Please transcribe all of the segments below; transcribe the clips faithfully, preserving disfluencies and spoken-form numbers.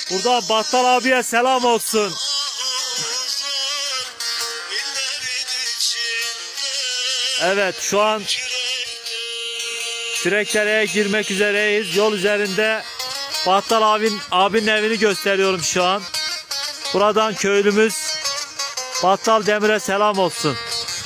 Burada Battal abiye selam olsun. Evet, şu an Kürekdere'ye girmek üzereyiz. Yol üzerinde Battal abin, abinin evini gösteriyorum şu an. Buradan köylümüz Battal Demir'e selam olsun.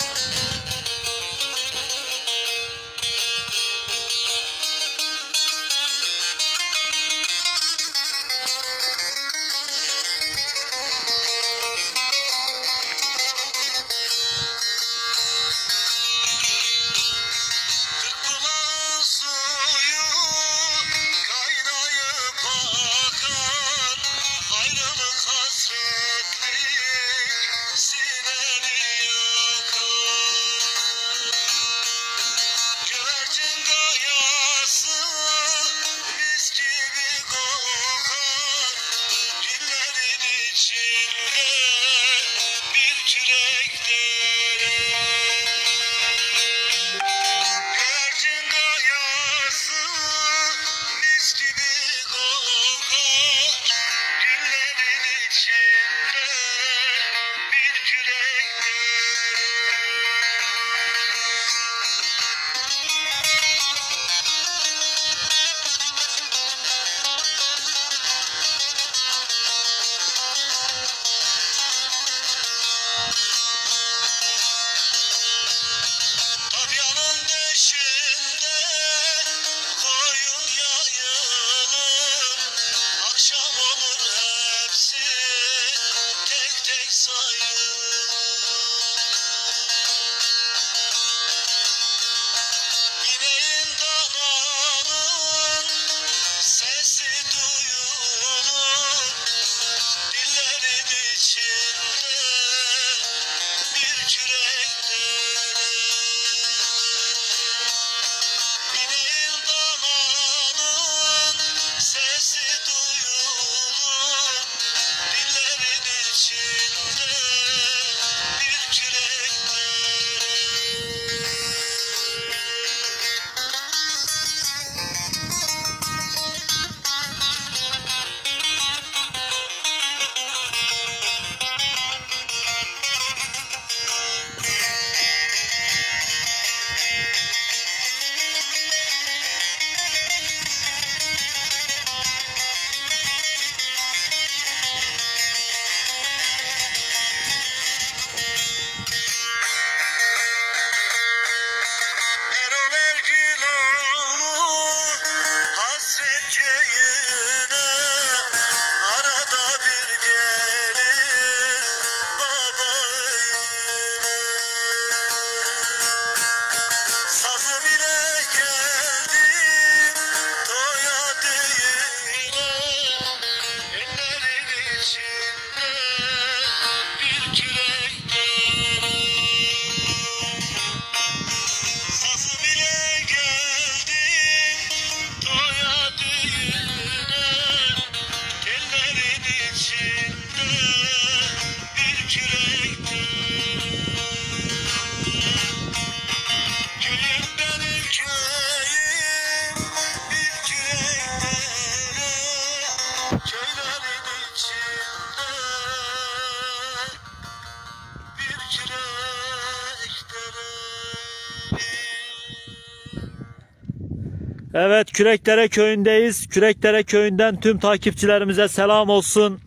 Evet, Kürekdere köyündeyiz. Kürekdere köyünden tüm takipçilerimize selam olsun.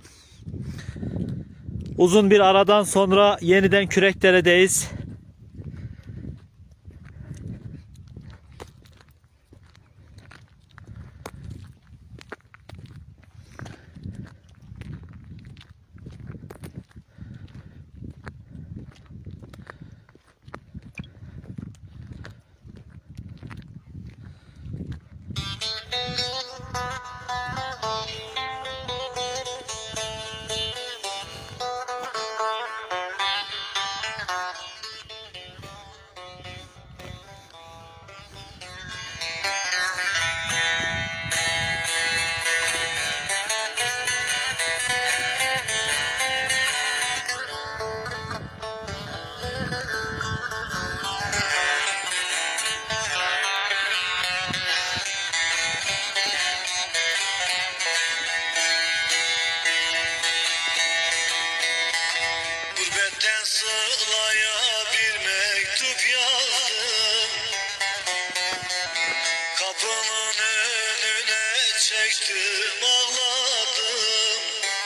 Uzun bir aradan sonra yeniden Kürekdere'deyiz. Yolun önüne çektim ağladım.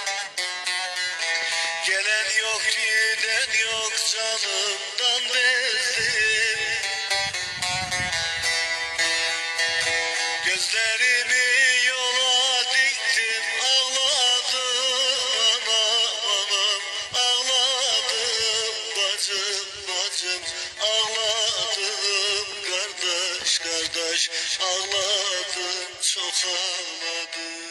Gelen yok giden yok canımdan bezdim. Gözlerimi yola diktim ağladım anam anam ağladım bacım bacım ağladım kardeş kardeş ağladım çok ağladım.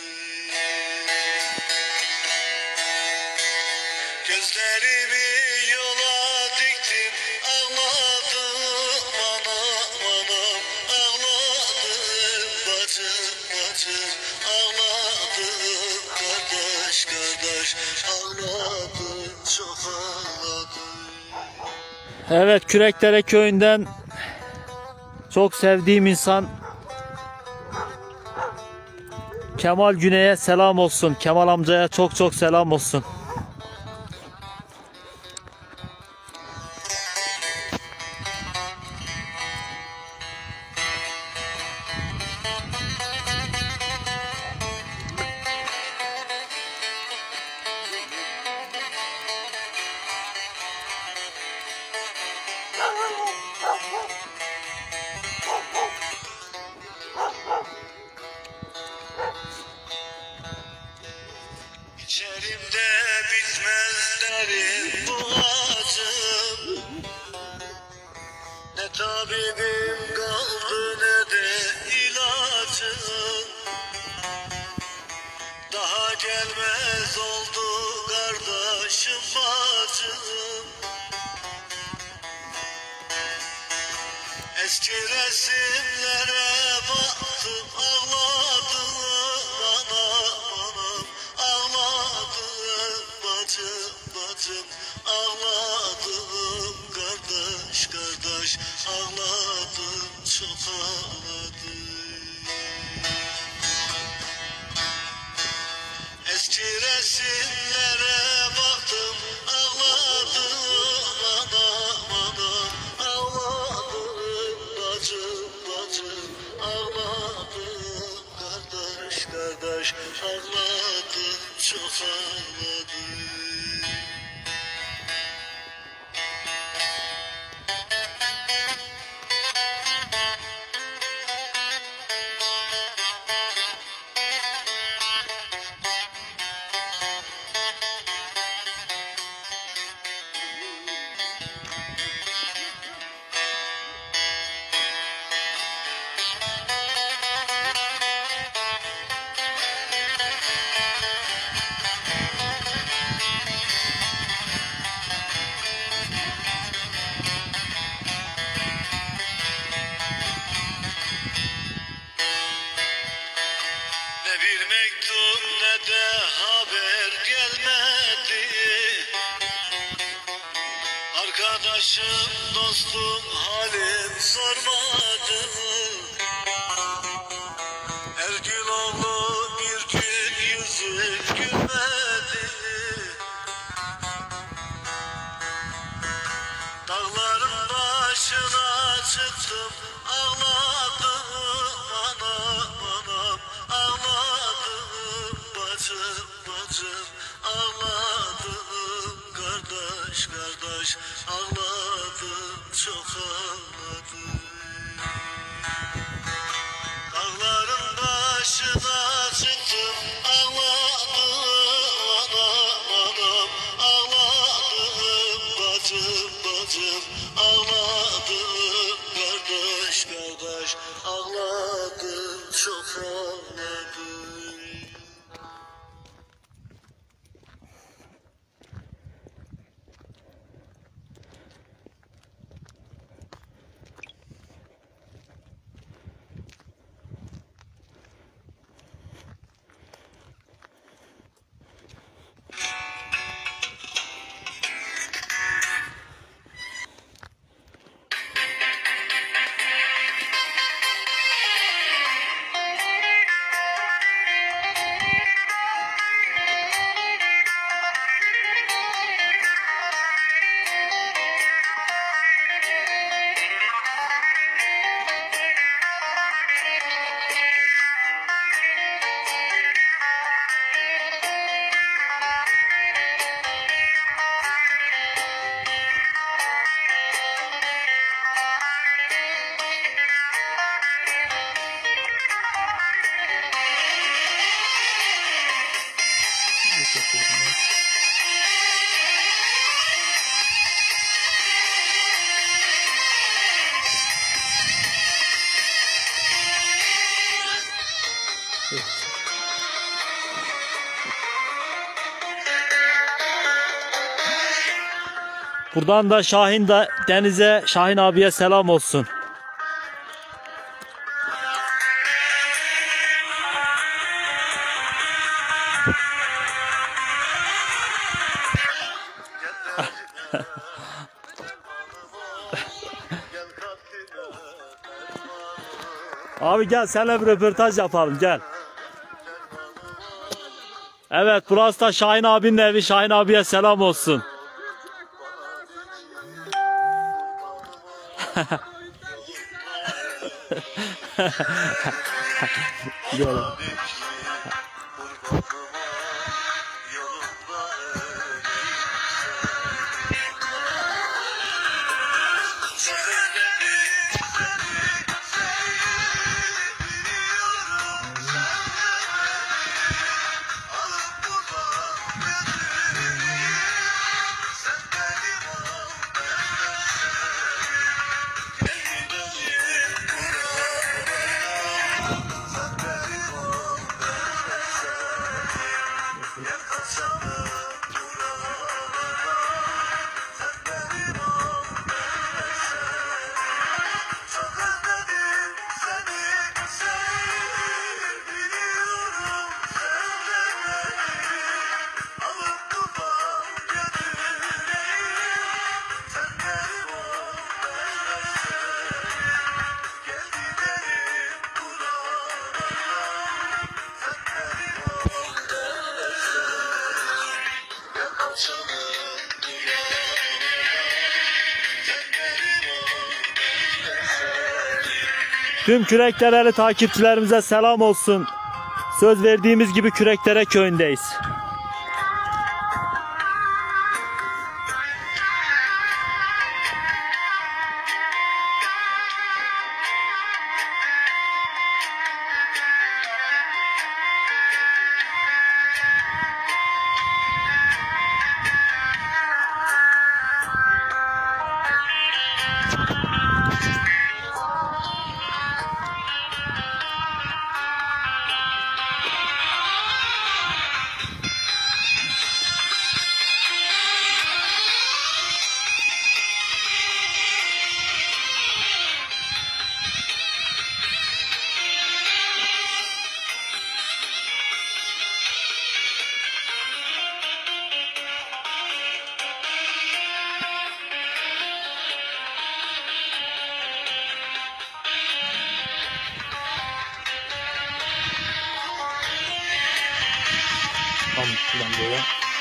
Gözlerimi yola diktim ağladım anam anam ağladım bacım bacım ağladım kardeş kardeş ağladım çok ağladım. Evet, Kürekdere köyünden çok sevdiğim insan Kemal Güney'e selam olsun. Kemal amcaya çok çok selam olsun. İçerimde bitmez derin bu acım. Ne tabibim kaldı ne de ilacım. Daha gelmez oldu kardeşim bacım. Eski resimlere baktım ağladım anam anam ağladım bacım bacım ağladım kardeş kardeş ağladım çok ağladım. Eski resimlere baktım ağladım anam anam ağladım bacım bacım ağladım kardeş kardeş ağladım çok ağladım. Buradan da Şahin da Deniz'e, Şahin abiye selam olsun. Abi gel seninle bir röportaj yapalım, gel. Evet, burası da Şahin abinin evi. Şahin abiye selam olsun. Gel. Tüm Kürekdereli takipçilerimize selam olsun. Söz verdiğimiz gibi Kürekdere köyündeyiz. Tam şuradan böyle.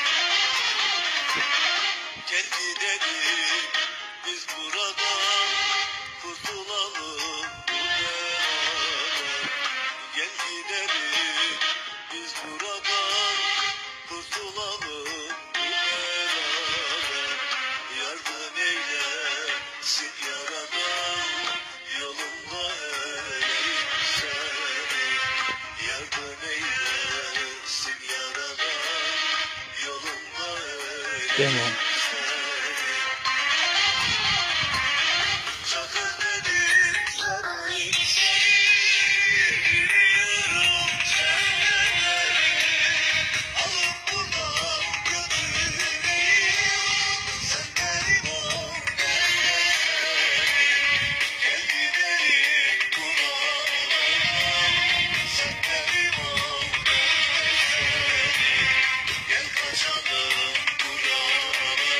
Gel gidelim biz buradan, kurtulalım bu beladan. Gel gidelim biz buradan, kurtulalım bu beladan. Yardım eylesin yaradan, yolunda öyleyse. Yardım eylesin yaradan, yolunda öyleyse. Tamam. Çok özledim seni, biliyorum seni. Alıp buradan götüreyim, sen benim ol, gel gidelim buradan, sen benim ol, gel kaçalım buradan.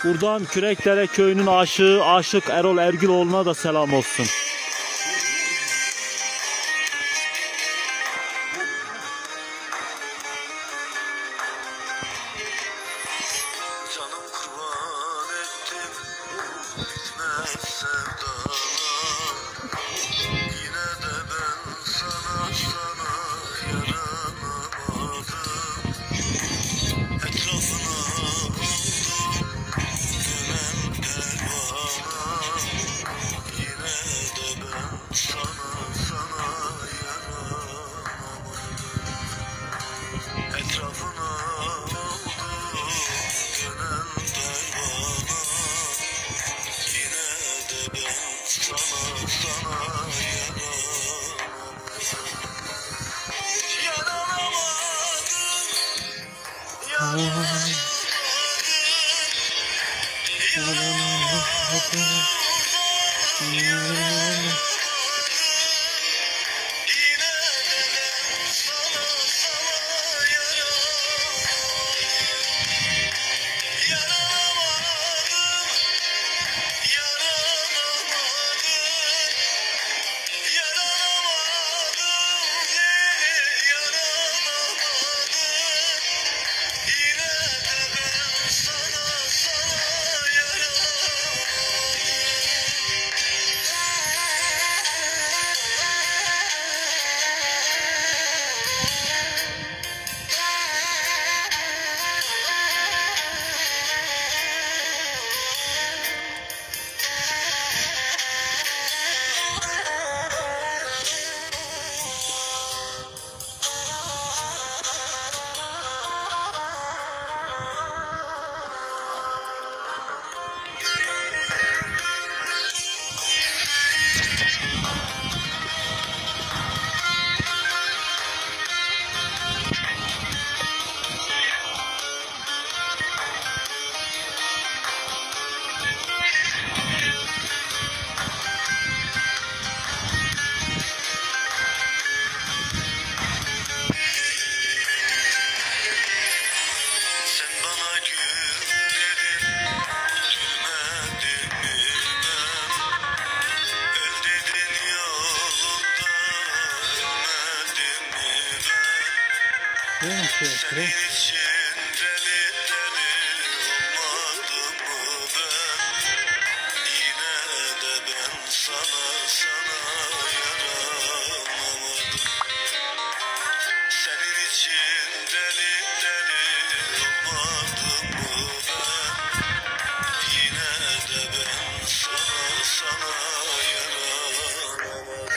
Buradan Kürekdere köyünün aşığı Aşık Erol Ergüloğlu'na da selam olsun. Canım kurban ettim bitmez sevdana. Yine de ben sana sana yaranamadım. Etrafına oldum dönen pervana. Yine de ben sana sana yaranamadım. Etrafına oldum dönen pervana. Yine de ben sana sana yaranamadım. Yaranamadım. Yine de ben sana sana yaranamadım. Yaranamadım. Yaranamadım. Yaranamadım. Yaranamadım. Yine de ben sana sana sen bana gül dedin, gülmedim mi ben? Öl dedin yolunda, ölmedim mi ben? Senin için deli deli olmadım mı ben? Yine de ben sana sana yaranamadım. Senin için deli deli olmadım mı ben? Yine de ben sana sana yaranamadım.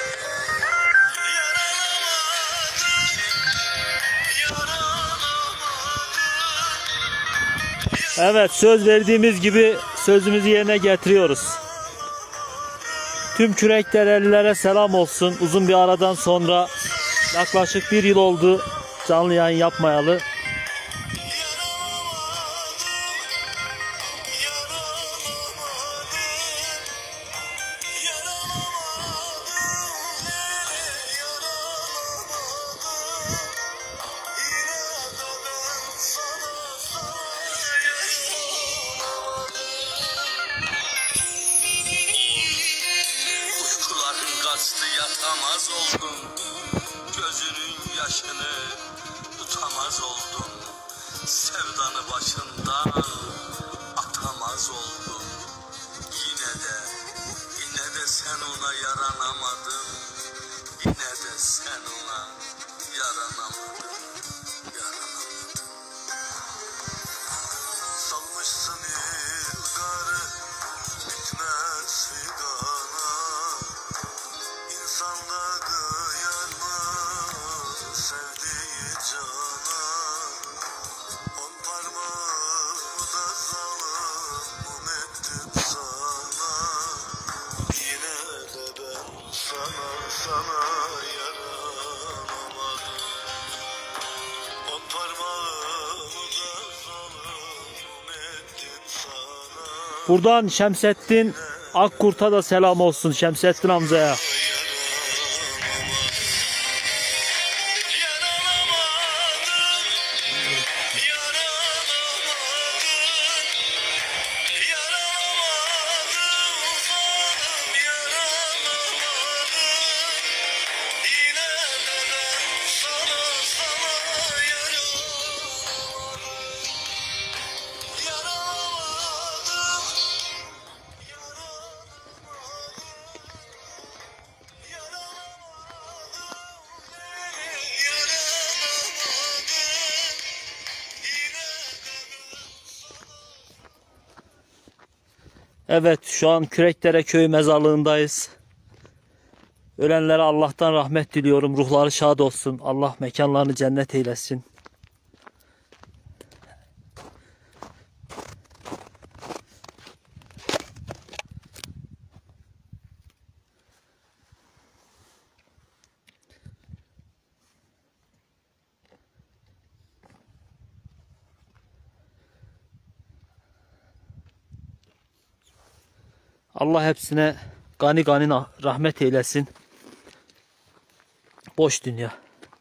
Yaranamadım. Evet, söz verdiğimiz gibi sözümüzü yerine getiriyoruz. Tüm Kürekderelilere selam olsun. Uzun bir aradan sonra yaklaşık bir yıl oldu canlı yayın yapmayalı. Uykuların kaçtı yatamaz oldum. Gözünün yaşını tutamaz oldum. Sevdanı başından atamaz oldum. Yine de, yine de sen ona yaranamadın. Yine de sen ona yaranamadın. Yaranamadın. Salmışsın ilgarı bitmez figana. İnsanda kıyar mı sevdiği cana? On parmağımı da zalim ettim sana. Yine de ben sana sana yaranamadım. On parmağımı da zalim ettim sana. Buradan Şemsettin Akkurt'a da selam olsun, Şemsettin amcaya. Evet, şu an Kürekdere Köyü mezarlığındayız. Ölenlere Allah'tan rahmet diliyorum. Ruhları şad olsun. Allah mekanlarını cennet eylesin. Allah hepsine gani gani rahmet eylesin. Boş dünya.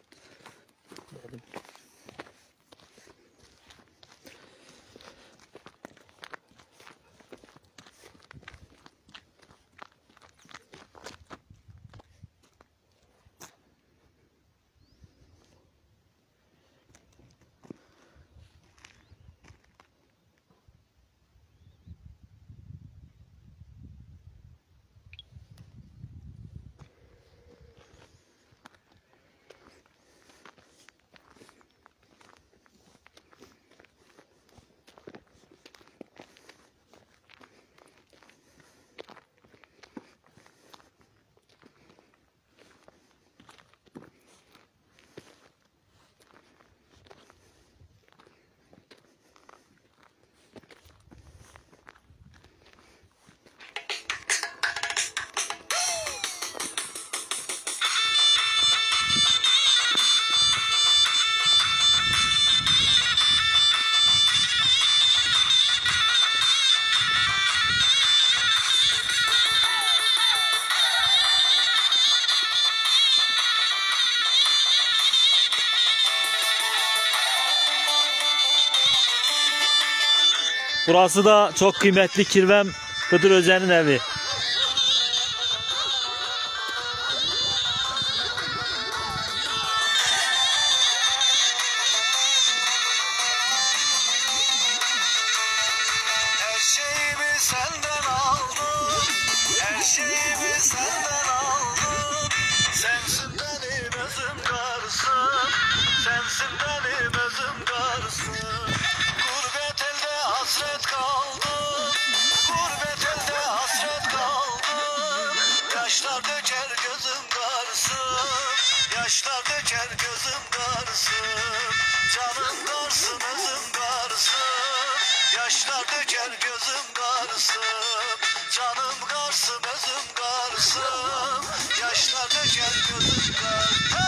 Burası da çok kıymetli Kirvem Hıdır Özen'in evi. Her şeyimi senden aldım, her şeyimi senden aldım. Sensin benim özüm garsın, sensin benim özüm garsın. Gurbet elde hasret kaldım, gurbet elde hasret kaldım. Yaşlar döker gözüm garsın, yaşlar döker gözüm garsın. Canım garsın, özüm garsın. Yaşlar döker gözüm garsın. Canım garsın, özüm garsın. Yaşlar döker gözüm garsın.